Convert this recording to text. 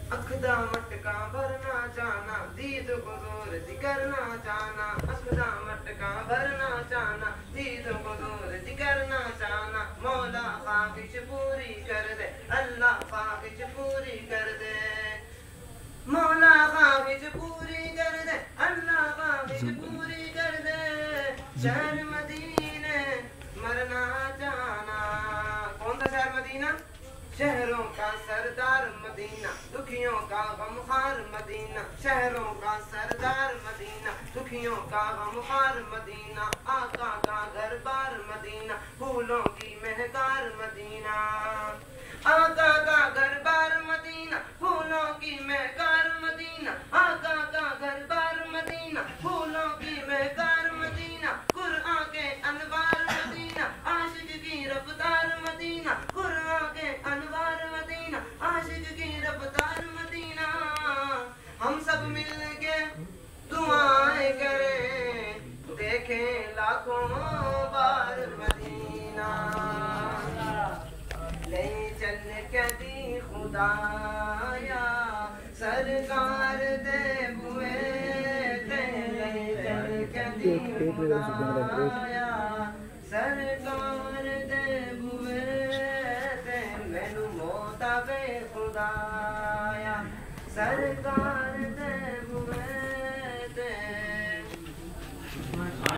अखदा मटका भरना चाहना, दीद हुजूर दी करना चाहना। अखदा मटका भरना चाहना, दीद हुजूर दी करना चाहना। मौला ख्वाहिश पूरी कर दे, अल्लाह ख्वाहिश पूरी कर दे। मौला ख्वाहिश पूरी कर दे, अल्लाह ख्वाहिश पूरी कर दे। शहर मदीने मरना चाहना। कौन सा शहर मदीना? शहरों का सरदार मदीना, दुखियों का गमखार मदीना। शहरों का सरदार मदीना, दुखियों का गमखार मदीना। आका का घर बार मदीना, फूलों की महकार मदीना। आका का घर बार मदीना, फूलों की महकार मदीना। आका का घर बार मदीना, फूलों की महकार मदीना। कुरान के अनवार मदीना, आशिक की रफ्तार मदीना। कुरान के अनवार मदीना, आशिक की रफ्तार मदीना। हम सब मिल के दुआएं करें, देखें लाखों बार मदीना। ले चल के दी खुदाया सरकार दे बुए ते। ले चल के दी खुदाया सरकार दे बुए ते। मैनू मौत आवे खुदाया सरकार